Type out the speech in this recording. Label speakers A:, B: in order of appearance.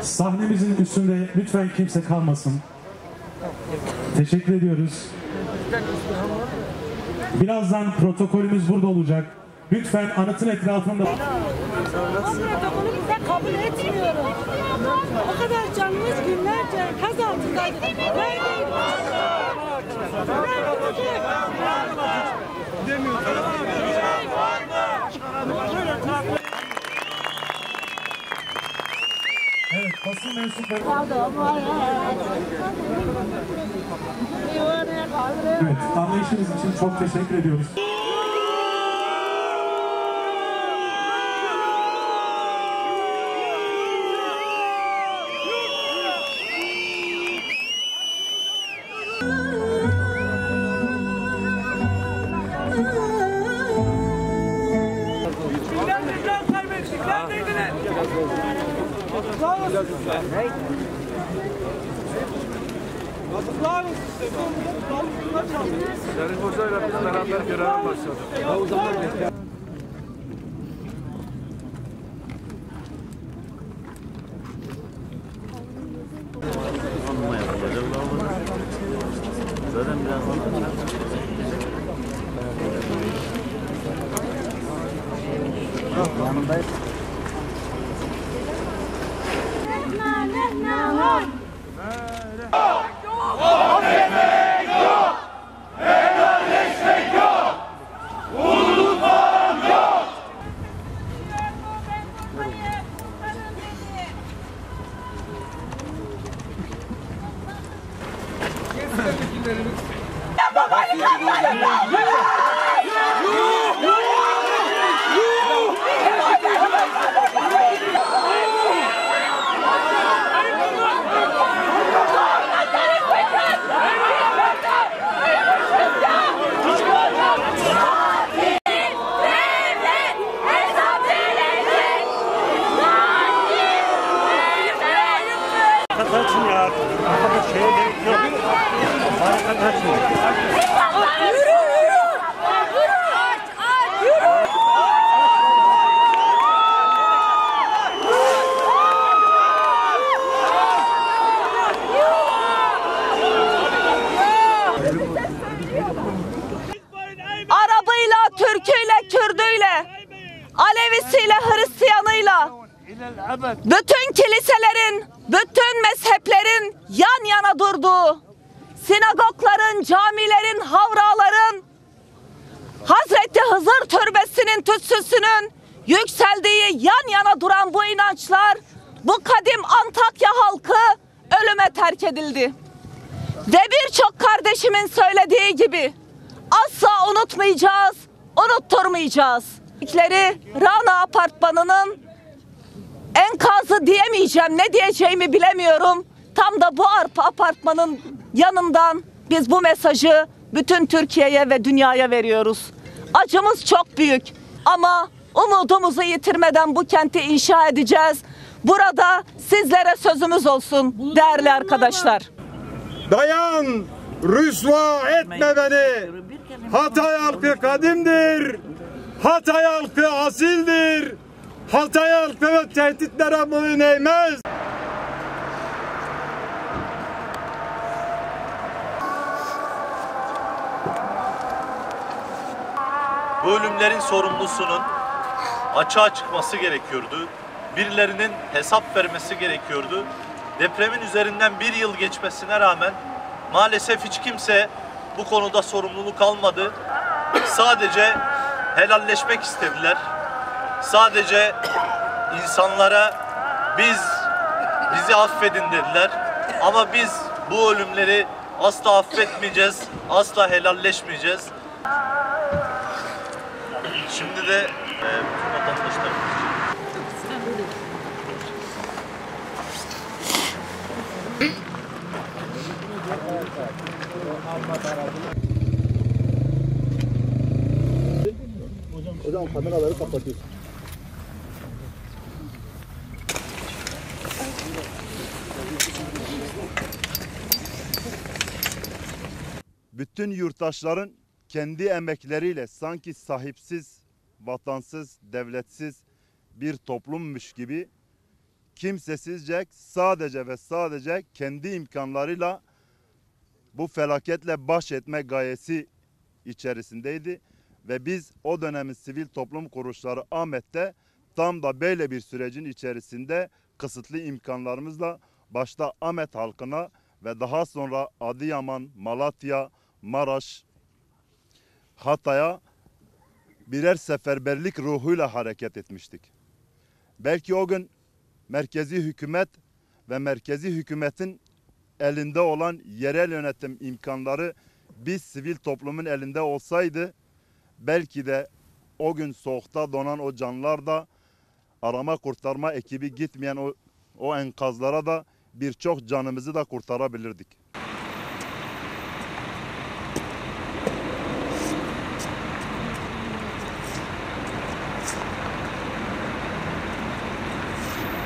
A: Sahnemizin üstünde lütfen kimse kalmasın. Teşekkür ediyoruz. Birazdan protokolümüz burada olacak. Lütfen anıtın etrafında...
B: O protokolü bize kabul etmiyoruz. O kadar canımız günlerce kaz altındaydı.
A: Evet, basın mensupları... Evet, anlayışınız için çok teşekkür ediyoruz.
C: Şerif Hoca'yla biz beraber göreve başladık.
D: Zaten birazdan yanındayız.
E: Kaçın ya. Şeye gerek yok. Harika kaçın.
F: Arabıyla, Türküyle, Kürdüyle, Alevisiyle, Hristiyanıyla, bütün kiliselerin, bütün mezheplerin yan yana durduğu, sinagogların, camilerin, havraların, Hazreti Hızır Türbesi'nin tütsüsünün yükseldiği yan yana duran bu inançlar, bu kadim Antakya halkı ölüme terk edildi. Ve birçok kardeşimin söylediği gibi asla unutmayacağız, unutturmayacağız. Rana Apartmanı'nın enkazı diyemeyeceğim, ne diyeceğimi bilemiyorum. Tam da bu apartmanın yanından biz bu mesajı bütün Türkiye'ye ve dünyaya veriyoruz. Acımız çok büyük ama umudumuzu yitirmeden bu kenti inşa edeceğiz. Burada sizlere sözümüz olsun değerli arkadaşlar.
G: Dayan, rüsva etme beni. Hatay halkı kadimdir. Hatay halkı asildir. Hatay halkı ve tehditlere boyun eğmez.
D: Bu ölümlerin sorumlusunun açığa çıkması gerekiyordu. Birilerinin hesap vermesi gerekiyordu. Depremin üzerinden bir yıl geçmesine rağmen maalesef hiç kimse bu konuda sorumluluk almadı. Sadece helalleşmek istediler. Sadece insanlara bizi affedin dediler. Ama biz bu ölümleri asla affetmeyeceğiz, asla helalleşmeyeceğiz. Şimdi de bütün vatandaşlarımız
G: Hocam kameraları kapatıyorsun. Bütün yurttaşların kendi emekleriyle sanki sahipsiz, vatansız, devletsiz bir toplummuş gibi kimsesizce sadece ve sadece kendi imkanlarıyla bu felaketle baş etme gayesi içerisindeydi. Ve biz o dönemin sivil toplum kuruluşları Ahmet'te tam da böyle bir sürecin içerisinde kısıtlı imkanlarımızla başta Ahmet halkına ve daha sonra Adıyaman, Malatya, Maraş, Hatay'a birer seferberlik ruhuyla hareket etmiştik. Belki o gün merkezi hükümet ve merkezi hükümetin elinde olan yerel yönetim imkanları biz sivil toplumun elinde olsaydı belki de o gün soğukta donan o canlar da arama kurtarma ekibi gitmeyen o enkazlara da birçok canımızı da kurtarabilirdik.